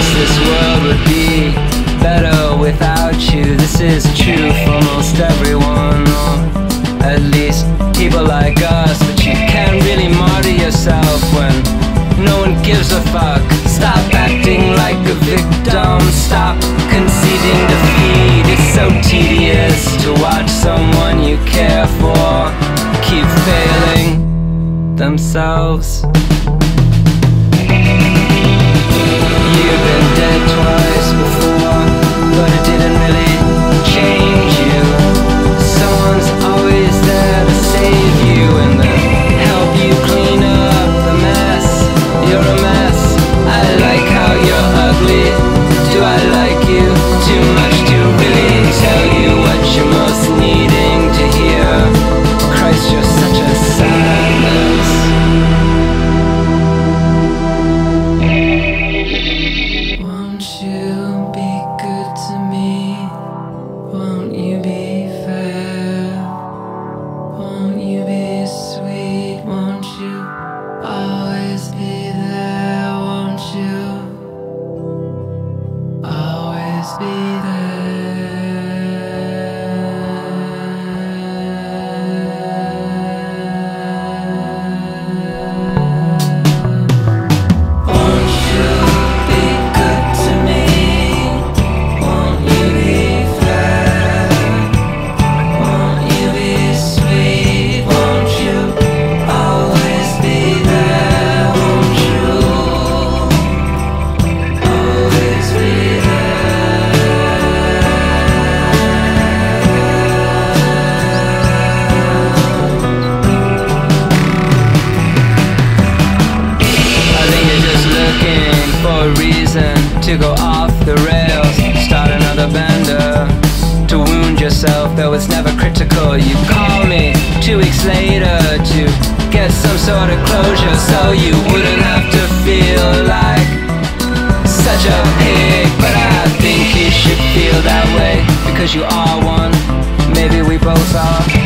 wish this world would be better without you. This is true for most everyone, or at least people like us. But you can't really martyr yourself when no one gives a fuck. Stop acting like a victim, stop conceding defeat. It's so tedious to watch someone you care for keep failing themselves. You've been dead twice before, but it didn't really change you. Someone's always there to save you and then help you clean up the mess. You're a mess. I like how you're ugly. Do I like you too much to really tell you what you're most needing to hear? Christ, you're such a sadness. Won't you be good to me? Won't you be fair? Won't you be sweet? Won't you always be there? Won't you always be to go off the rails, start another bender, to wound yourself, though it's never critical. You call me 2 weeks later to get some sort of closure, so you wouldn't have to feel like such a pig. But I think you should feel that way, because you are one, maybe we both are.